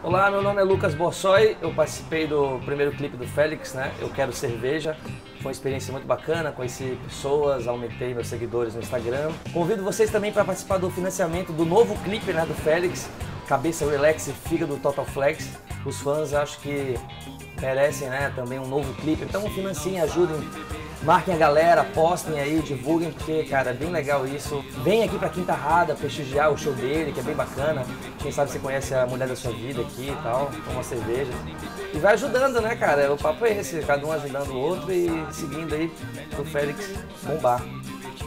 Olá, meu nome é Lucas Borsoi, eu participei do primeiro clipe do Félix, né? Eu Quero Cerveja. Foi uma experiência muito bacana, conheci pessoas, aumentei meus seguidores no Instagram. Convido vocês também para participar do financiamento do novo clipe, né, do Félix, Cabeça Relax e Fígado Total Flex. Os fãs acho que merecem, né, também um novo clipe, então financiem, ajudem, marquem a galera, postem aí, divulguem, porque, cara, é bem legal isso. Vem aqui pra Quinta Rada prestigiar o show dele, que é bem bacana. Quem sabe você conhece a mulher da sua vida aqui e tal, toma uma cerveja. E vai ajudando, né, cara? O papo é esse, cada um ajudando o outro e seguindo aí pro Félix bombar.